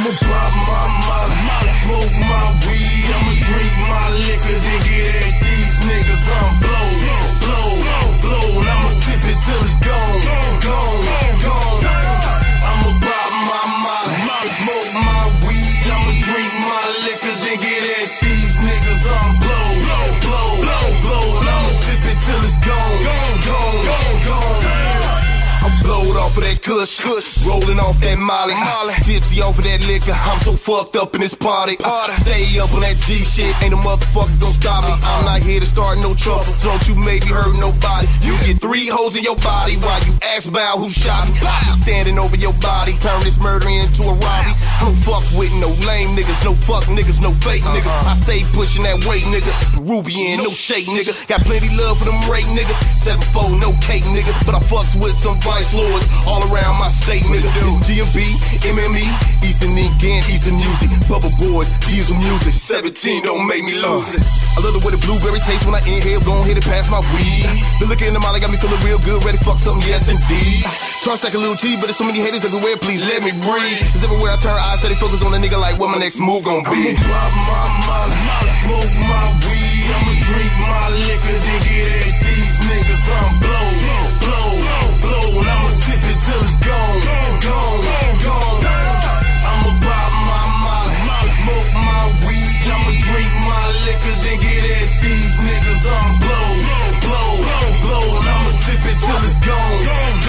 I'ma pop my molly, smoke my weed, I'ma drink my liquor, then get at these niggas. I'm blow, and I'ma sip it till it's gone. I'ma pop my molly, smoke my weed, I'ma drink my liquor, then get at these niggas. I'm blow, and I'ma sip it till it's gone. I'm blowed off of that kush, rolling off that molly, tipsy off of that liquor. I'm so fucked up in this party. Stay up on that G shit, ain't a motherfucker gon' stop me. I'm not here to start no trouble, so don't you make me hurt nobody. You get 3 holes in your body while you ask about who shot me. Standing over your body, turn this murder into a robbery. I don't fuck with no lame niggas, no fuck niggas, no fake niggas. I stay pushing that weight, nigga. Peruvian, no shake, nigga. Got plenty love for them rape niggas. 7-4, no cake, nigga. But I fucks with some vice lords all around my state, nigga. It's GMB, MME, Eastern Ink and Eastern Music. Bubble Boys, diesel music. 17 don't make me lose it. I love the way the blueberry tastes when I inhale. Go ahead and pass my weed. The look in the molly got me feeling real good, ready to fuck something, yes indeed. Talk like a little cheese, but there's so many haters everywhere, please let me breathe. Cause everywhere I turn, I steady focus on a nigga like what my next move gon' be. I'ma pop my molly, smoke my weed, I'ma drink my liquor, then get at these niggas. I'm blow, and I'ma sip it till it's gone. I'ma pop my molly, smoke my weed, I'ma drink my liquor, then get at these niggas. I'm blow, and I'ma sip it till it's gone.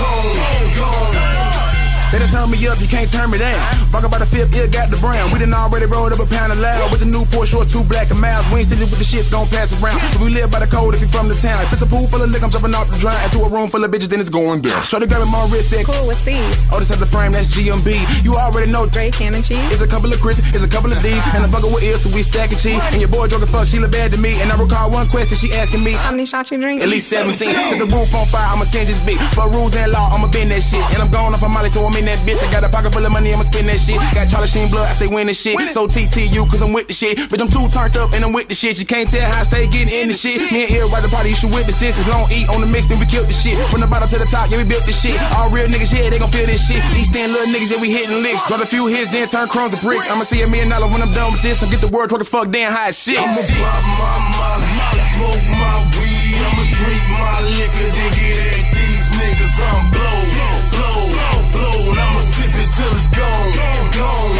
They done turn me up, you can't turn me down. Rock about the 5th, ear got the brown. We done already rolled up a pound of loud. With the new 4 short, 2 black and miles. We ain't stingy with the shits, gon' pass around. But we live by the code if you from the town. If it's a pool full of liquor, I'm jumping off the dry. Into a room full of bitches, then it's going down. Try to grab it, my wrist said, cool with Steve. Oh, this has the frame, that's GMB. You already know Drake, Ham and Cheese. It's a couple of Chris, it's a couple of D's. And I'm fucking with ears, so we stacking cheese. And your boy drunk as fuck, she look bad to me. And I recall one question, she asking me, how many shots you drink? At least 17. Set the roof on fire, I'ma send this bitch. For rules and law, I'ma bend that shit. And I'm going off on Molly, so I'm in that bitch. I got a pocket full of money, I'ma spend that shit. Got Charlie Sheen blood, I stay winning shit. So TTU, cause I'm with the shit. Bitch, I'm too turned up and I'm with the shit. You can't tell how I stay getting in the shit. Me and Ear right the party, you should witness this. If we don't eat on the mix, then we kill the shit. From the bottom to the top, yeah, we built this shit. All real niggas, yeah, they gon' feel this shit. East End little niggas, yeah, we hitting licks. Drop a few hits, then turn crumbs to bricks. I'ma see $1 million when I'm done with this. I'll get the word drunk as fuck, damn high as shit. I'ma pop my molly, smoke my weed, I'ma drink my liquor, then get at these niggas. I'm blow, and I'ma sip it till it's gone.